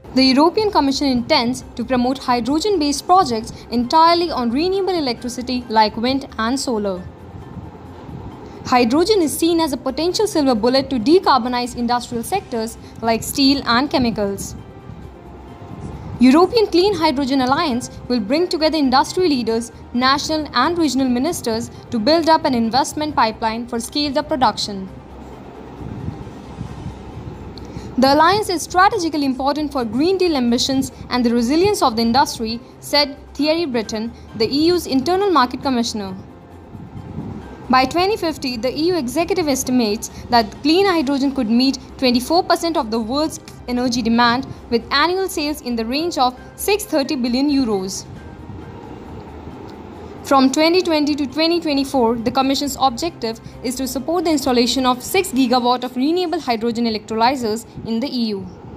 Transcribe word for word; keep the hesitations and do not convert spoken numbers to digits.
The European Commission intends to promote hydrogen-based projects entirely on renewable electricity like wind and solar. Hydrogen is seen as a potential silver bullet to decarbonize industrial sectors like steel and chemicals. European Clean Hydrogen Alliance will bring together industry leaders, national and regional ministers to build up an investment pipeline for scaled-up production. The alliance is strategically important for Green Deal ambitions and the resilience of the industry, said Thierry Breton, the E U's Internal Market Commissioner. By twenty fifty, the E U executive estimates that clean hydrogen could meet twenty-four percent of the world's energy demand with annual sales in the range of six hundred thirty billion euros. From twenty twenty to twenty twenty-four, the Commission's objective is to support the installation of six gigawatts of renewable hydrogen electrolyzers in the E U.